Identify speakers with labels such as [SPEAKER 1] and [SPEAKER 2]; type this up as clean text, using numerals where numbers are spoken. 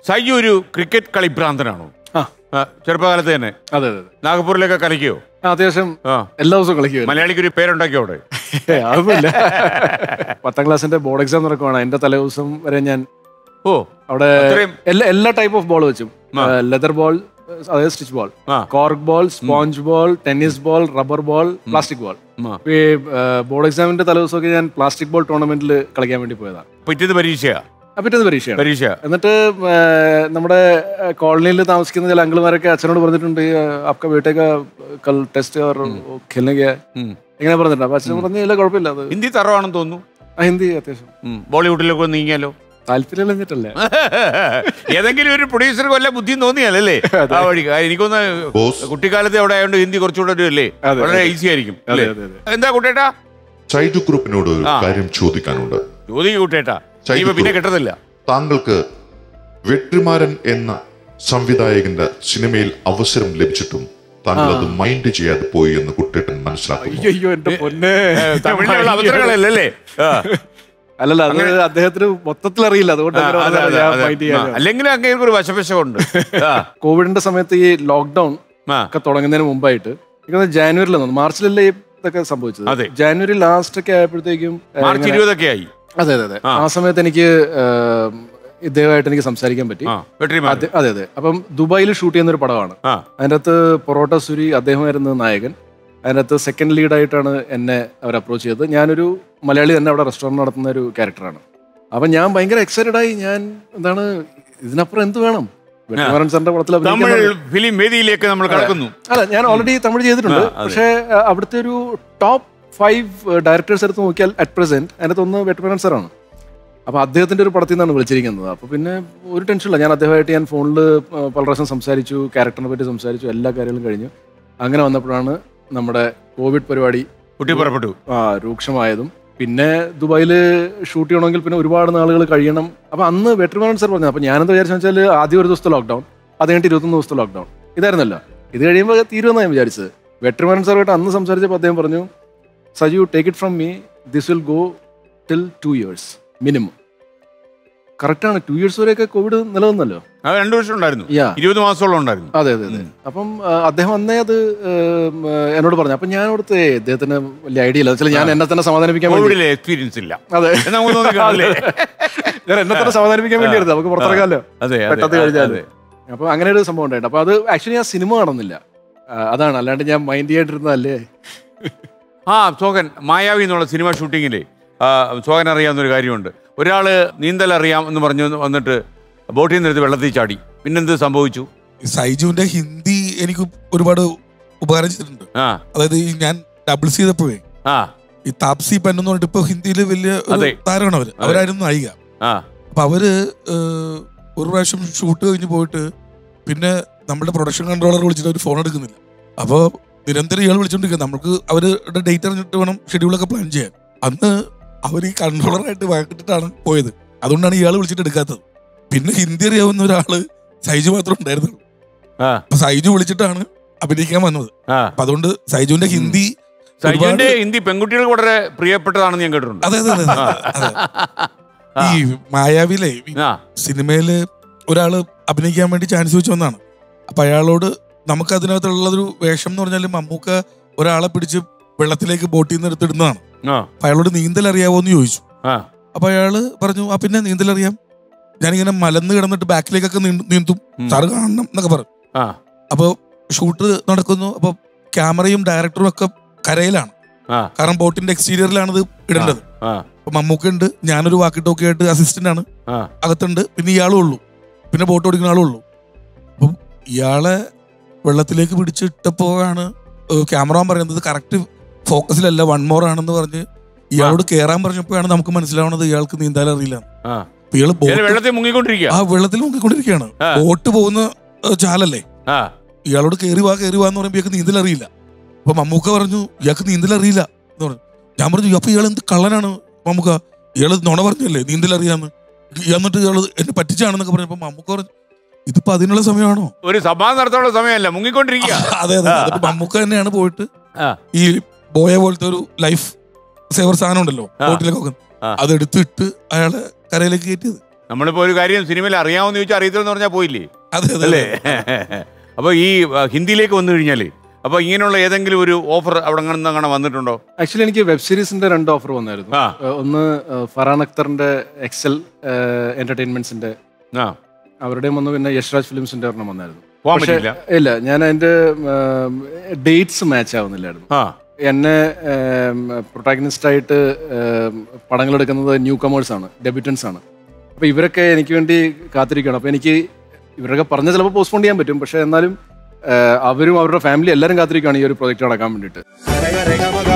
[SPEAKER 1] സൈജു ഒരു ക്രിക്കറ്റ് കളിഭ്രാന്തനാണോ? ചെറുപ്പകാലത്ത് തന്നെ?
[SPEAKER 2] അതെ അതെ.
[SPEAKER 1] നാഗപ്പൂരിലൊക്കെ കളിക്കോ?
[SPEAKER 2] അത്യാവശ്യം എല്ലാ ദിവസവും കളിക്കും.
[SPEAKER 1] മലയാളിക്ക് ഒരു പേരുണ്ടാക്കിയോ അവിടെ?
[SPEAKER 2] അതൊന്നുമില്ല. 10ാം ക്ലാസ്സിന്റെ ബോർഡ് എക്സാം നടക്കുവാണ്. എന്റെ തലേദിവസം വരെ ഞാൻ അവിടെ എല്ലാ ടൈപ്പ് ഓഫ് ബോൾ വെച്ചും, ലെതർ ബോൾ, അതായത് stitch ball, cork ball, sponge ball, tennis ball, rubber ball, plastic ball. ഈ ബോർഡ് എക്സാമിന്റെ തലേദിവസമൊക്കെ ഞാൻ പ്ലാസ്റ്റിക് ബോൾ ടൂർണമെന്റിൽ കളിക്കാൻ വേണ്ടി പോയതാണ്.
[SPEAKER 1] പിറ്റേന്ന് പരീക്ഷ.
[SPEAKER 2] എന്നിട്ട് നമ്മുടെ കോളനിയിൽ താമസിക്കുന്ന ചില അങ്കിൾമാരൊക്കെ അച്ഛനോട് പറഞ്ഞിട്ടുണ്ട്, आपका बेटे का कल टेस्ट है और खेलने गया ഇങ്ങനെ പറഞ്ഞിട്ടുണ്ട്. അപ്പൊ അച്ഛൻ പറഞ്ഞു ഇല്ല കുഴപ്പമില്ല. അത്
[SPEAKER 1] ഹിന്ദി തറവാണെന്ന് തോന്നുന്നു.
[SPEAKER 2] ഹിന്ദി അത്യാവശ്യം.
[SPEAKER 1] ബോളിവുഡിലൊക്കെ നീങ്ങിയാലോ?
[SPEAKER 2] താല്പര്യം എന്നിട്ടല്ലേ.
[SPEAKER 1] ഏതെങ്കിലും ഒരു പ്രൊഡ്യൂസർ വല്ല ബുദ്ധിയും തോന്നിയാലല്ലേ ആ വഴി? എനിക്കൊന്ന് കുട്ടിക്കാലത്തെ അവിടെ ആയതുകൊണ്ട് ഹിന്ദി കുറച്ചുകൂടെ അല്ലേ വളരെ ഈസി ആയിരിക്കും. എന്താ കുട്ടേട്ടാ?
[SPEAKER 3] സൈജു ഗ്രൂപ്പിനോട് ഒരു കാര്യം ചോദിക്കാനുണ്ട്.
[SPEAKER 1] ചോദിക്കൂ കുട്ടേട്ടാ, പിന്നെ കിട്ടത്തില്ല.
[SPEAKER 3] താങ്കൾക്ക് വെട്രിമാരൻ എന്ന സംവിധായകന്റെ സിനിമയിൽ അവസരം ലഭിച്ചിട്ടും താങ്കൾ അത് മൈൻഡ് ചെയ്യാതെ പോയി എന്ന് കുട്ടേട്ടൻ മനസ്സിലാക്കുന്നു.
[SPEAKER 1] തമിഴിലുള്ള അവസരങ്ങളല്ലേ?
[SPEAKER 2] അല്ലല്ല, അത് അദ്ദേഹത്തിന് മൊത്തത്തിൽ അറിയില്ല. അതുകൊണ്ട്
[SPEAKER 1] അല്ലെങ്കിൽ അങ്ങനെ ഒരു വശവശമുണ്ട്.
[SPEAKER 2] കോവിഡിന്റെ സമയത്ത് ഈ ലോക്ക്ഡൌൺ ഒക്കെ തുടങ്ങുന്നതിന് മുമ്പായിട്ട് ജാനുവരിയിൽ മാർച്ചിലല്ലേ ഇതൊക്കെ സംഭവിച്ചത്. ജാനുവരി ലാസ്റ്റ് ഒക്കെ ആയപ്പോഴത്തേക്കും,
[SPEAKER 1] മാർച്ച് 20 ആയി.
[SPEAKER 2] അതെ അതെ അതെ. ആ സമയത്ത് എനിക്ക് ഇദ്ദേഹമായിട്ട് എനിക്ക് സംസാരിക്കാൻ പറ്റി. അതെ അതെ. അപ്പം ദുബായിൽ ഷൂട്ട് ചെയ്യുന്ന ഒരു പടമാണ്. അതിൻ്റെ അകത്ത് പൊറോട്ട സുരി അദ്ദേഹമായിരുന്നു നായകൻ. അതിൻ്റെ അകത്ത് സെക്കൻഡ് ലീഡായിട്ടാണ് എന്നെ അവർ അപ്രോച്ച് ചെയ്തത്. ഞാനൊരു മലയാളി തന്നെ അവിടെ റെസ്റ്റോറൻറ്റ് നടത്തുന്ന ഒരു ക്യാരക്ടറാണ്. അപ്പം ഞാൻ ഭയങ്കര എക്സൈറ്റഡ് ആയി. ഞാൻ എന്താണ് ഇതിനപ്പുറം എന്ത് വേണം? വെട്രിമാരൻ സാറിന്റെ പടത്തിൽ അല്ല, ഞാൻ ഓൾറെഡി തമിഴ് ചെയ്തിട്ടുണ്ട്. പക്ഷേ അവിടുത്തെ ഒരു ടോപ്പ് 5 ഡയറക്ടേഴ്സ് എടുത്ത് നോക്കിയാൽ അറ്റ് പ്രസന്റ് അതിനകത്ത് ഒന്ന് വെട്രിമാരൻ സാറാണ്. അപ്പോൾ അദ്ദേഹത്തിൻ്റെ ഒരു പടത്തിൽ നിന്നാണ് വിളിച്ചിരിക്കുന്നത്. അപ്പോൾ പിന്നെ ഒരു ടെൻഷനില്ല. ഞാൻ അദ്ദേഹമായിട്ട് ഞാൻ ഫോണിൽ പല പ്രാവശ്യം സംസാരിച്ചു, ക്യാരക്ടറിനെ പറ്റി സംസാരിച്ചു, എല്ലാ കാര്യങ്ങളും കഴിഞ്ഞു. അങ്ങനെ വന്നപ്പോഴാണ് നമ്മുടെ കോവിഡ് പരിപാടി രൂക്ഷമായതും പിന്നെ ദുബായിൽ ഷൂട്ട് ചെയ്യണമെങ്കിൽ പിന്നെ ഒരുപാട് നാളുകൾ കഴിയണം. അപ്പോൾ അന്ന് വെട്രിമാരൻ സാർ പറഞ്ഞു. അപ്പോൾ ഞാനെന്താ വിചാരിച്ചു വെച്ചാൽ ആദ്യം ഒരു ദിവസത്തെ ലോക്ക്ഡൗൺ, അത് കഴിഞ്ഞിട്ട് 21 ദിവസത്തെ ലോക്ക്ഡൗൺ ഇതായിരുന്നല്ലോ. ഇത് കഴിയുമ്പോൾ തീരുമെന്നാണ് ഞാൻ വിചാരിച്ചത്. വെട്രിമാരൻ സാറുമായിട്ട് അന്ന് സംസാരിച്ചപ്പോൾ അദ്ദേഹം പറഞ്ഞു, Saju take it from me, this will go till 2 years minimum. കറക്റ്റാണ്. 2 years വരെയൊക്കെ കോവിഡ് നിലനിന്നല്ലോ.
[SPEAKER 1] 2 വർഷം ഉണ്ടായിരുന്നു, 20 മാസത്തോളം ഉണ്ടായിരുന്നു.
[SPEAKER 2] അതെ അതെ അതെ. അപ്പം അദ്ദേഹം അന്നേ അത് എന്നോട് പറഞ്ഞു. അപ്പം ഞാൻ അവിടുത്തെ അദ്ദേഹത്തിന് വലിയ ഐഡിയ ഇല്ല. വെച്ചാൽ ഞാൻ എന്നെ തന്നെ സമാധാനിപ്പിക്കാൻ വേണ്ടി
[SPEAKER 1] എക്സ്പീരിയൻസ് ഇല്ല.
[SPEAKER 2] അതെ, ഞാൻ എന്നെ തന്നെ സമാധാനിപ്പിക്കാൻ വേണ്ടിയായിരുന്നു. നമുക്ക് പുറത്തിറക്കാമല്ലോ പെട്ടെന്ന് കഴിഞ്ഞാൽ. അപ്പം അങ്ങനെ ഒരു സംഭവം ഉണ്ടായിട്ട്. അപ്പോൾ അത് ആക്ച്വലി ഞാൻ സിനിമ കാണുന്നില്ല, അതാണ്. അല്ലാണ്ട് ഞാൻ മൈൻഡ് ചെയ്യാണ്ടിരുന്നതല്ലേ.
[SPEAKER 1] സോഹൻ മായാവി എന്നുള്ള സിനിമ ഷൂട്ടിങ്ങിൽ സോഹൻ അറിയാവുന്നൊരു കാര്യമുണ്ട്. ഒരാൾ നീന്തൽ അറിയാം എന്ന് പറഞ്ഞു വന്നിട്ട് ബോട്ടിൽ നിന്നെടുത്ത് വെള്ളത്തിൽ ചാടി. പിന്നെന്ത് സംഭവിച്ചു?
[SPEAKER 4] സൈജുവിന്റെ ഹിന്ദി എനിക്ക് ഒരുപാട് ഉപകാരം ചെയ്തിട്ടുണ്ട്. അതായത് ഞാൻ ഡബിൾസ് ചെയ്തപ്പോഴേ ഈ താപ്സി പെൻ എന്ന് പറഞ്ഞിട്ട് ഇപ്പൊ ഹിന്ദിയിൽ വലിയ താരമാണ് അവരായിരുന്നു നായിക. അപ്പൊ അവര് ഒരു പ്രാവശ്യം ഷൂട്ട് കഴിഞ്ഞ് പോയിട്ട് പിന്നെ നമ്മുടെ പ്രൊഡക്ഷൻ കൺട്രോളർ വിളിച്ചിട്ട് അവർ ഫോൺ എടുക്കുന്നില്ല. അപ്പോൾ നിരന്തരം ഇയാൾ വിളിച്ചോണ്ടിരിക്കുക. നമുക്ക് അവരുടെ ഡേറ്റ് അറിഞ്ഞിട്ട് വേണം ഷെഡ്യൂളൊക്കെ പ്ലാൻ ചെയ്യാൻ. അന്ന് അവർ ഈ കൺട്രോളറായിട്ട് വഴക്കിട്ടിട്ടാണ് പോയത്. അതുകൊണ്ടാണ് ഇയാൾ വിളിച്ചിട്ട് എടുക്കാത്തത്. പിന്നെ ഹിന്ദി അറിയാവുന്ന ഒരാള് സൈജു മാത്രം ഉണ്ടായിരുന്നുള്ളൂ. അപ്പൊ സൈജു വിളിച്ചിട്ടാണ് അഭിനയിക്കാൻ വന്നത്. അപ്പൊ അതുകൊണ്ട് സൈജുവിന്റെ ഹിന്ദി
[SPEAKER 1] പെൺകുട്ടികൾക്ക് വളരെ പ്രിയപ്പെട്ടതാണെന്ന് ഞാൻ കേട്ടിട്ടുണ്ട്.
[SPEAKER 4] അതെ അതെ അതെ. ഈ മായാവിലെ സിനിമയില് ഒരാള് അഭിനയിക്കാൻ വേണ്ടി ചാൻസ് വെച്ച് വന്നാണ്. അപ്പൊ അയാളോട് നമുക്ക് അതിനകത്തുള്ളൊരു വേഷം എന്ന് പറഞ്ഞാൽ മമ്മൂക്ക ഒരാളെ പിടിച്ച് വെള്ളത്തിലേക്ക് ബോട്ടിൽ നിന്ന് എടുത്തിടുന്നതാണ്. അപ്പൊ അയാളോട് നീന്തൽ അറിയാവോ എന്ന് ചോദിച്ചു. അപ്പൊ അയാള് പറഞ്ഞു പിന്നെ നീന്തൽ അറിയാം, ഞാനിങ്ങനെ മലന്ന് കിടന്നിട്ട് ബാക്കിലേക്കൊക്കെ നീന്തും, സാറ് കാണണം എന്നൊക്കെ പറഞ്ഞു. അപ്പൊ ഷൂട്ട് നടക്കുന്നു. അപ്പൊ ക്യാമറയും ഡയറക്ടറും ഒക്കെ കരയിലാണ്, കാരണം ബോട്ടിന്റെ എക്സ്റ്റീരിയറിലാണ് ഇത് ഇടേണ്ടത്. അപ്പൊ മമ്മൂക്ക ഉണ്ട്, ഞാനൊരു വാക്കി ടോക്കി ആയിട്ട് അസിസ്റ്റന്റ് ആണ്, അകത്തുണ്ട്, പിന്നെ ഇയാളും ഉള്ളൂ, പിന്നെ ബോട്ട് ഓടിക്കുന്ന ആളും ഉള്ളൂ. അപ്പം ഇയാളെ വെള്ളത്തിലേക്ക് പിടിച്ചിട്ടപ്പോഴാണ് ക്യാമറമാൻ പറയുന്നത് കറക്റ്റ് ഫോക്കസിലല്ല, 1 more ആണെന്ന് പറഞ്ഞ് ഇയാളോട് കേറാൻ പറഞ്ഞപ്പോഴാണ് നമുക്ക് മനസ്സിലാവുന്നത് ഇയാൾക്ക് നീന്താൻ അറിയില്ല. ഇയാള് വെള്ളത്തിൽ മുങ്ങിക്കൊണ്ടിരിക്കുകയാണ്. ബോട്ട് പോകുന്ന ചാലല്ലേ, ഇയാളോട് കേറി വാ എന്ന് പറയുമ്പോൾ ഇയാൾക്ക് നീന്തൽ അറിയില്ല. അപ്പൊ മമ്മൂക്ക പറഞ്ഞു ഇയാൾക്ക് നീന്തൽ അറിയില്ല എന്ന് പറഞ്ഞു. ഞാൻ പറഞ്ഞു അപ്പൊ ഇയാൾ എന്ത് കള്ളനാണ് മമ്മൂക്ക, ഇയാള് നുണ പറഞ്ഞല്ലേ നീന്തൽ അറിയാന്ന്, എന്നിട്ട് ഇയാള് എന്നെ പറ്റിച്ചാണെന്നൊക്കെ പറഞ്ഞപ്പോ മമ്മൂക്ക പറഞ്ഞു ഇതിപ്പോ അതിനുള്ള സമയമാണോ,
[SPEAKER 1] ഒരു സമാധാനം നടത്താനുള്ള സമയമല്ല, മുങ്ങിക്കൊണ്ടിരിക്കുക.
[SPEAKER 4] അതെ അതെ. മമ്മൂക്ക തന്നെയാണ് പോയിട്ട് ഈ ബോയ പോലത്തെ ഒരു ലൈഫ് സേവർ സാധനം ഉണ്ടല്ലോ ബോട്ടിലേക്കൊക്കെ, അതെടുത്തിട്ട് അയാളെ കരയിലേക്ക് കയറ്റിയത്.
[SPEAKER 1] നമ്മളിപ്പോ ഒരു കാര്യം സിനിമയിൽ അറിയാമെന്ന് ചോദിച്ചാൽ അറിയത്തില്ലെന്ന് പറഞ്ഞാൽ പോയില്ലേ അല്ലേ? അപ്പൊ ഈ ഹിന്ദിയിലേക്ക് വന്നു കഴിഞ്ഞാല് അപ്പൊ ഇങ്ങനെയുള്ള ഏതെങ്കിലും ഒരു ഓഫർ അവിടെ അങ്ങനെ വന്നിട്ടുണ്ടോ?
[SPEAKER 2] ആക്ച്വലി എനിക്ക് വെബ് സീരീസിന്റെ 2 ഓഫർ വന്നായിരുന്നു. ഒന്ന് ഫറാൻ അക്തറിന്റെ എക്സൽ എന്റർടൈൻമെന്റ്സിന്റെ അവരുടെയും വന്നു, പിന്നെ യശ്രാജ് ഫിലിംസിന്റെ ഒരെണ്ണം വന്നായിരുന്നു. ഇല്ല, ഞാൻ അതിന്റെ ഡേറ്റ്സ് മാച്ച് ആവുന്നില്ലായിരുന്നു. എന്നെ പ്രൊട്ടാഗനിസ്റ്റ് ആയിട്ട് പടങ്ങൾ എടുക്കുന്നത് ന്യൂ കമേഴ്സ് ആണ്, ഡെബ്യൂട്ടൻസ് ആണ്. അപ്പൊ ഇവരൊക്കെ എനിക്ക് വേണ്ടി കാത്തിരിക്കുകയാണ്. അപ്പൊ എനിക്ക് ഇവരൊക്കെ പറഞ്ഞ ചിലപ്പോൾ പോസ്റ്റ്പോൺ ചെയ്യാൻ പറ്റും, പക്ഷെ എന്നാലും അവരും അവരുടെ ഫാമിലി എല്ലാവരും കാത്തിരിക്കുകയാണ് ഈ ഒരു പ്രോജക്റ്റ് നടക്കാൻ വേണ്ടിയിട്ട്.